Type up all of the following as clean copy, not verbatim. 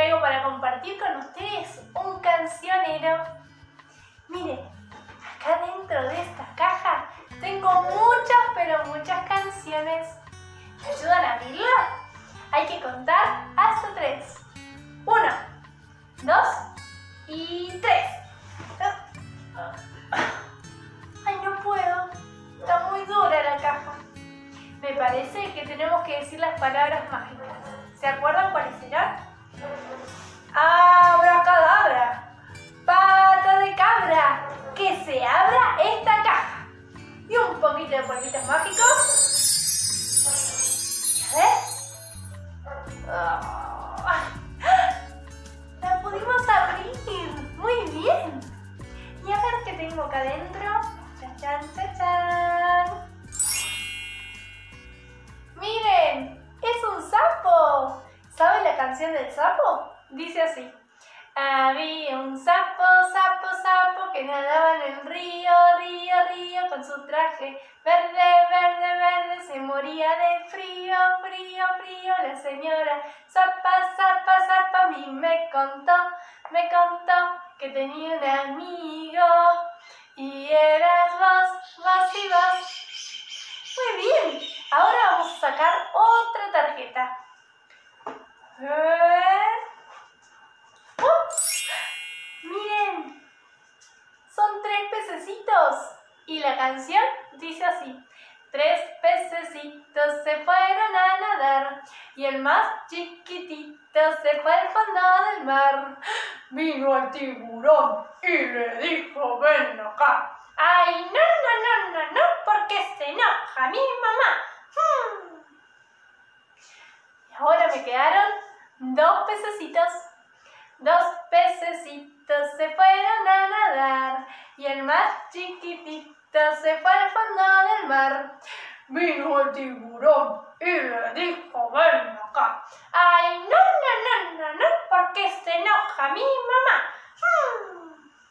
traigo para compartir con ustedes un cancionero. Miren, acá dentro de esta caja tengo muchas, pero muchas canciones. ¿Me ayudan a abrirla? Hay que contar hasta 3. 1, 2 y 3. Ay, no puedo. Está muy dura la caja. Me parece que tenemos que decir las palabras mágicas. ¿Se acuerdan cuáles serán? Abracadabra, pata de cabra, que se abra esta caja. Y un poquito de polvitos mágicos. A ver. La pudimos abrir. Muy bien. Y a ver qué tengo acá adentro. Chachán, chachán. Miren, es un sapo. ¿Saben la canción del sapo? Dice así. Había un sapo, sapo, sapo que nadaba en el río, río, río con su traje verde, verde, verde. Se moría de frío, frío, frío. La señora Zapa, Zapa, Zapa a mí me contó que tenía un amigo y eras vos, vos y vos. Muy bien, ahora vamos a sacar otra tarjeta. Miren, son 3 pececitos y la canción dice así. 3 pececitos se fueron a nadar y el más chiquitito se fue al fondo del mar. Vino el tiburón y le dijo, ven acá. Ay, no, no, no, no, no, porque se enoja mi mamá. Y ahora me quedaron 2 pececitos. 2 pececitos se fueron a nadar y el más chiquitito se fue al fondo del mar. Vino el tiburón y le dijo, ven acá. Ay, no, no, no, no, no, porque se enoja mi mamá.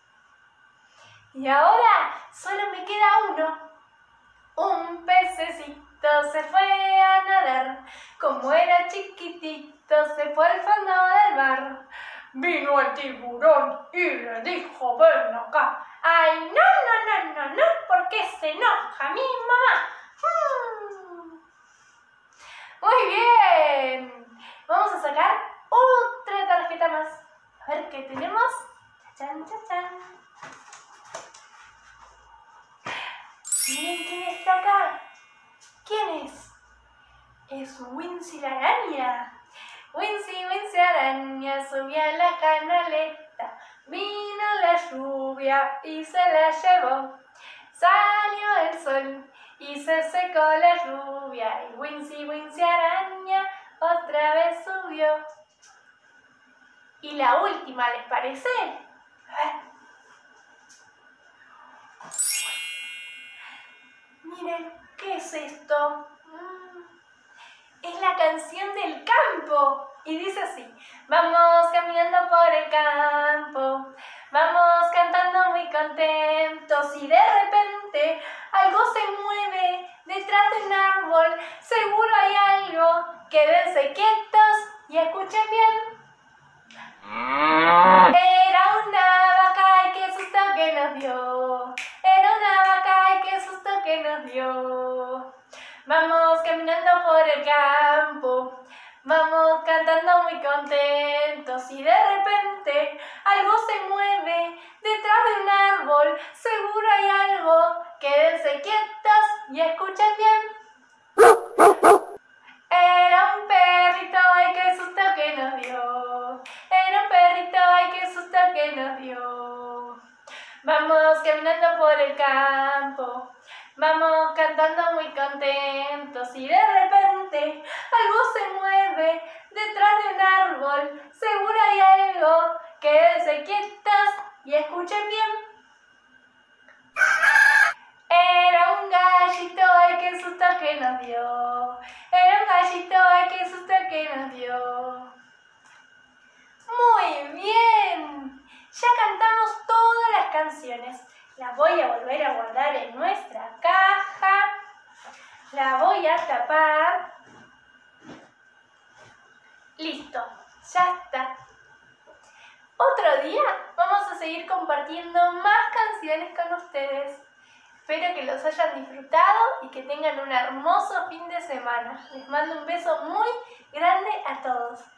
Y ahora solo me queda uno. Un pececito se fue a nadar, como era chiquitito se fue al fondo del mar. Vino el tiburón y le dijo, ven acá. Ay, no, no, no, no, no, porque se enoja mi mamá. Muy bien. Vamos a sacar otra tarjeta más. A ver qué tenemos. Chachán, chachán. Miren quién está acá. ¿Quién es? Es Wincy la araña. Wincy, Wincy araña subió a la canaleta. Vino la lluvia y se la llevó. Salió el sol y se secó la lluvia. Y Wincy, Wincy araña otra vez subió. Y la última, ¿les parece? A ver. Miren, ¿qué es esto? Es la canción del campo. Y dice así. Vamos caminando por el campo. Vamos cantando muy contentos. Y de repente algo se mueve detrás de un árbol. Seguro hay algo. Quédense quietos y escuchen bien. Era una vaca y qué susto que nos dio. Era una vaca y qué susto que nos dio. Vamos caminando por el campo, vamos cantando muy contentos y de repente algo se mueve detrás de un árbol. Seguro hay algo. Quédense quietos y escuchen bien. Era un perrito, ay qué susto que nos dio. Era un perrito, ay qué susto que nos dio. Vamos caminando por el campo, vamos cantando muy contentos y de repente algo se mueve detrás de un árbol. Seguro hay algo. Quédense quietos y escuchen bien. Era un gallito, ay qué susto que nos dio. Era un gallito, ay qué susto que nos dio. Muy bien. Ya cantamos todas las canciones. Las voy a volver a guardar en nuestra caja. La voy a tapar. Listo, ya está. día vamos a seguir compartiendo más canciones con ustedes. Espero que los hayan disfrutado y que tengan un hermoso fin de semana. Les mando un beso muy grande a todos.